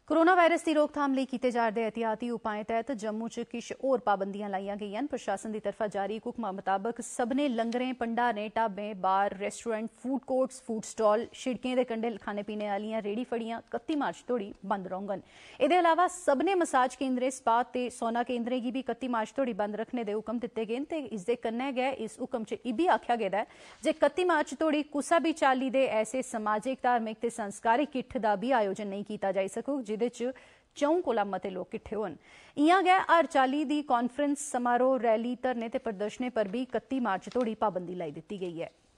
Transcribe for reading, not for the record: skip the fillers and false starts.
Corona virus की रोकथाम लिए कीते जा रहे एहतियाती उपायों तहत जम्मू च किश होर पाबंदियां लाइयां गेईयां। प्रशासन की तरफा जारी इक हुक्मा मुताबक सभनें लंगरें, भंडारें, ढाबें, bar, restaurant, food courts, food stall, शिड़कें दे कंढे खाने पीने आलियां रेहड़ी फड़ियां 31 मार्च तोड़ी बंद रौह्ङन। एह्दे अलावा सभनें मसाज केंद्रें, स्पा ते सौना केंद्रें गी बी 31 मार्च तोड़ी बंद रखने दे हुक्म दित्ते गे न ते इसदे कन्नै गै इस हुक्म च इब्बी आखेआ गेदा ऐ जे 31 मार्च तोड़ी कुसा बी चाल्ली दे ऐसे समाजिक, धार्मिक ते संस्कारिक किट्ठ दा बी आयोजन नहीं कीता जाई सकग जिहदे च 4 कोला मते लोग किट्ठे होन। इयां गै हर चाल्ली दी कांफ्रेंस, समारोह, रैली, धरने ते प्रदर्शनें पर भी 31 मार्च तोड़ी पाबंदी लाई दित्ती गेई है।